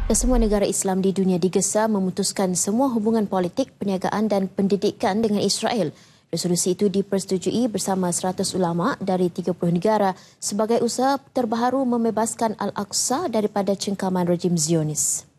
Kesemua negara Islam di dunia digesa memutuskan semua hubungan politik, perniagaan dan pendidikan dengan Israel. Resolusi itu dipersetujui bersama 100 ulama dari 30 negara sebagai usaha terbaru membebaskan Al-Aqsa daripada cengkaman rejim Zionis.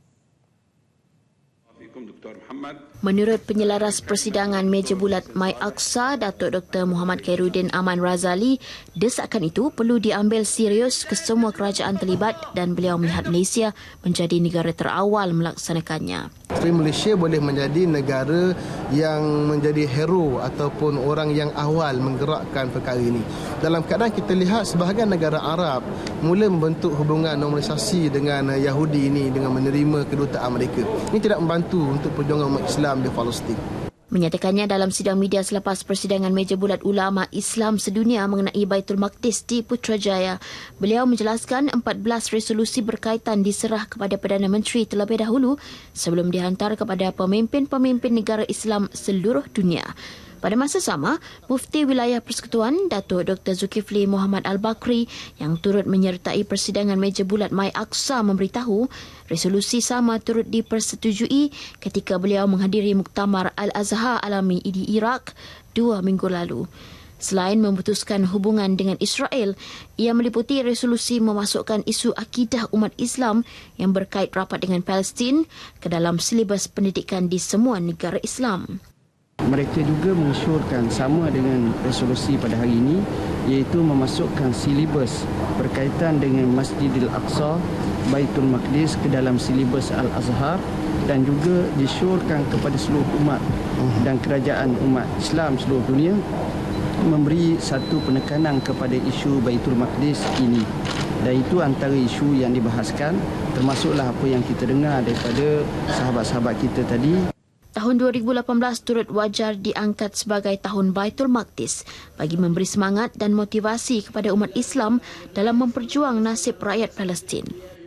Menurut penyelaras persidangan meja bulat My Aqsa, Datuk Dr. Muhammad Khairuddin Aman Razali, desakan itu perlu diambil serius kesemua kerajaan terlibat dan beliau melihat Malaysia menjadi negara terawal melaksanakannya. Malaysia boleh menjadi negara yang menjadi hero ataupun orang yang awal menggerakkan perkara ini. Dalam keadaan kita lihat sebahagian negara Arab mula membentuk hubungan normalisasi dengan Yahudi ini dengan menerima kedutaan mereka. Ini tidak membantu untuk perjuangan umat Islam di Palestin. Menyatakannya dalam sidang media selepas persidangan meja bulat ulama Islam sedunia mengenai Baitul Maqdis di Putrajaya, beliau menjelaskan 14 resolusi berkaitan diserah kepada Perdana Menteri terlebih dahulu sebelum dihantar kepada pemimpin-pemimpin negara Islam seluruh dunia. Pada masa sama, Mufti Wilayah Persekutuan Datuk Dr. Zulkifli Muhammad Al-Bakri yang turut menyertai persidangan meja bulat My Aqsa memberitahu resolusi sama turut dipersetujui ketika beliau menghadiri Muktamar Al-Azhar Alami di Iraq 2 minggu lalu. Selain memutuskan hubungan dengan Israel, ia meliputi resolusi memasukkan isu akidah umat Islam yang berkait rapat dengan Palestin ke dalam silibus pendidikan di semua negara Islam. Mereka juga mengusulkan sama dengan resolusi pada hari ini, iaitu memasukkan silibus berkaitan dengan Masjidil Aqsa, Baitul Maqdis ke dalam silibus Al-Azhar dan juga disyorkan kepada seluruh umat dan kerajaan umat Islam seluruh dunia memberi satu penekanan kepada isu Baitul Maqdis ini. Dan itu antara isu yang dibahaskan, termasuklah apa yang kita dengar daripada sahabat-sahabat kita tadi. Tahun 2018 turut wajar diangkat sebagai Tahun Baitul Maqdis bagi memberi semangat dan motivasi kepada umat Islam dalam memperjuang nasib rakyat Palestin.